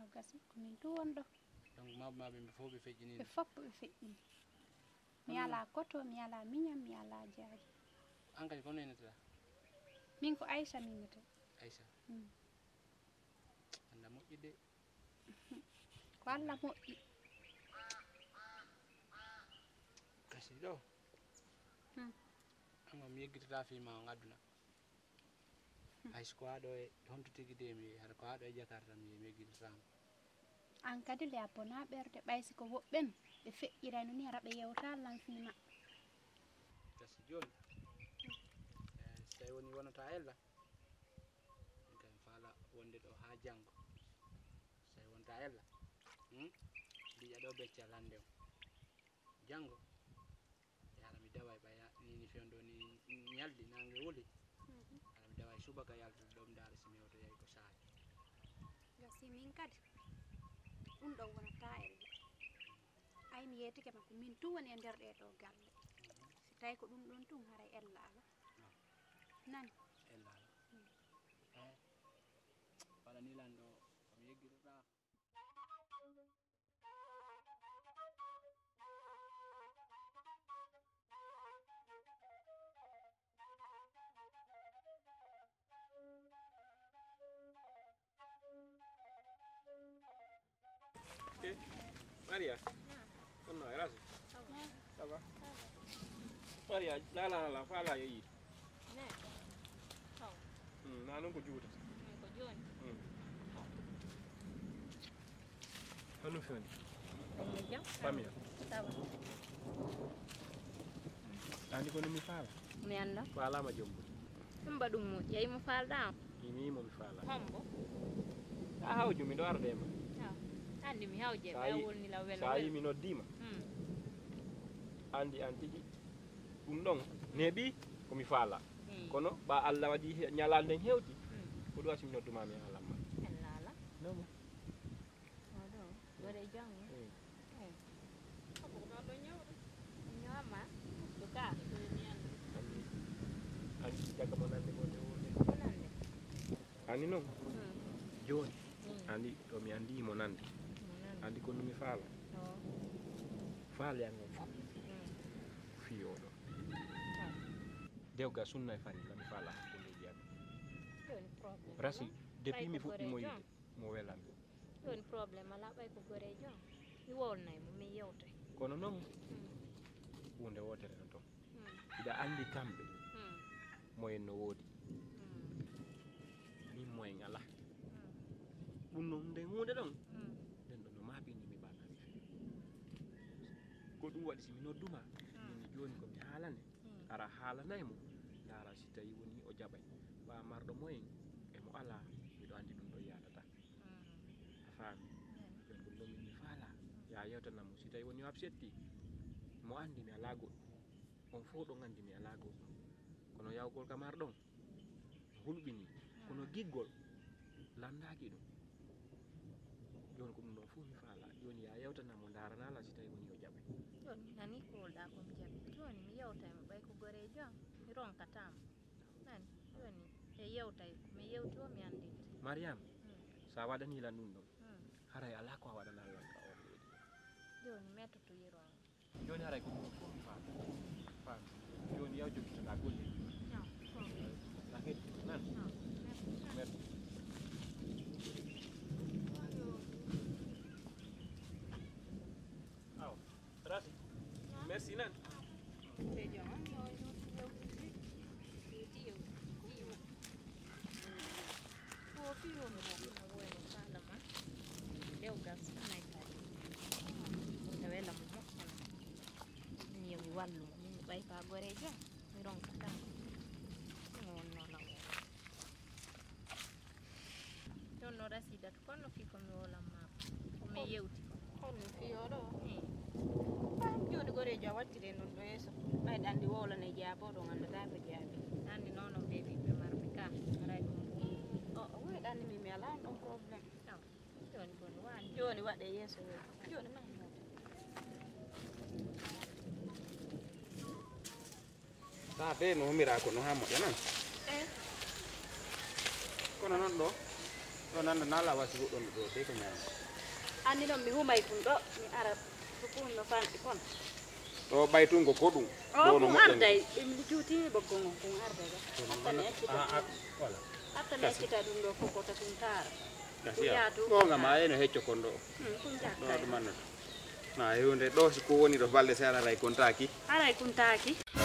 gasi ko min tu wonɗo donc maɓe ɓe fof ɓe feƴƴini ɓe fof ɓe feƴƴini mi ala koto mi ala miñam mi ala jaaji an kadi kono enetata min ko Aïcha minete Aïcha anda moƴƴi de ko Allah moƴƴi gasi ɗo an mi yeggitata fima o ngadduna hayso ko haɗo e honto tigui de mi haɗa ko haɗo e Jakarta mi yeggitatama an kadi le a bona ɓerde ɓaysi ko woɓɓen ɓe feƴƴirano ni hara ɓe yewta lanfima gasi joni so tawi woni wonata ella min kam faala wonde ɗo ha janggo so tawi wonta ella mbiƴa ɗo beccal hande o janggo yara mi dawa ɓaya nini fewndo ni ñalɗi nangue wuuli ara mi dawa subaka yaltude ɗo mi daara somi yewtoyay ko saahi gasi min kadi ɗum ɗo wonata elle ay mi yetike makko min tu woni e nder ɗeɗo galle si tawi ko ɗum ɗon tun haray ella ala nani ella ala waɗa ni lan ɗo komi yeggitata Maria, come on, grazie. Ça va? Maria, la fala yi. Ne. Ciao. Na non ko juuta. Ko joni. Hanu fani. Jam. Famia. Ça va. Andi ko mi fala. Mi anda. Fala ma jombu. Ɗum baɗum moƴƴi yeyi mo falɗa Ini mo mi fala. hombo A hawju mi ɗo ardema. andi mi hawje ɓe wolni law welo Sa yi mi noddima. Andi an tigi ɗum ɗon neeɓi komi faala kono ɓa Allah waɗi ñalande en hewti ko ɗum wasi mi nodduma mi haalanma en laala nomo oɗo waɗe jango ɗo ñawɗo ñawma duka andi jaga mo nande mo newode nande ani noon joni andi ɗo mi andi mo nande andi ko numi faala faale an on fiyoɗo dewga sunna e fari lami faala hakkundeji amen rasi depuis mi fuɗɗimo yide mo welami ɗon probléme ala ɓay ko gorejo mi wolnaymo mi yewtay kono noon hunde wotere no toon iɗa andi kamɓe moyen no woodi min moyen ala ɗum noon nden hunde ɗon nden ɗon no maɓini mi ɓanami ko ɗum waɗi simi nodduma min joni komi haalane ara haalanaymo ndaara si tawi woni o jaɓay ɓa marɗo moyen emo ala miɗo andi ɗum ɗo yadata a faami joni ko ɗum ɗon min mi faala ya yewtanammo si tawi woni o absetti mo andi mi ala goɗɗum on fof ɗon andi mi ala goɗɗum kono yawgol kam ar ɗon hulɓini kono giggol landaki ɗum joni ko ɗum ɗon fof mi faala joni ya yewtanammo daranala si tawi woni o jaɓay joni mi nani kolɗa komi jaɓi joni mi yewtaymo ɓay ko gorejo mi ronkatamo nani joni e yewtay mi yewti o mi andinte Mariam sa waɗanilan ɗum ɗon haray ala ko a waɗana lan ka on leydi joni mettotoyiron joni haray ko ɗum ɗon fof mi faala faami joni yaw joguitoɗa golle a hetti nan merci aw rasi merci nan dewgal sunay kadi e wela mo moƴƴana min yomi wallumo min mi ɓay ka gorejo mi ronkatamo ɗum wonno lawol ɗon no rasidata kono fi komi wolanmako komi yewti holno fiyoɗo joni gorejo a wattire noon ɗo yeeso ɓayɗa andi wowlane jaaboɗo gandata ko jaabi andi noon no ɓeɓiɓe marɓe ka aray ɗum woyɗanni min mi ala on ɗon probléme joni boni wani joni waɗe yeeso joni ma ta be no humira ko no ha moƴƴa nan kono noon ɗo ɗo nanda nala wasi goɗɗon ɗo te ko ñaami Andi ɗon mi humay kum ɗo mi ara sukun no fanɗi kon. ɗo ɓaytungo ko ɗum O kum arday ɗum juutini ɓoggongo kum arday ga. Hatta mi accita voilà hatta mi accita ɗum ɗo kokota tum taara. gasiya gonga ma eno hecco kon ɗo Kum ɗo jakkay. ɗum annata na hewde ɗo ko woni ɗo balɗe se aɗa ray kontaki Aray kum taaki.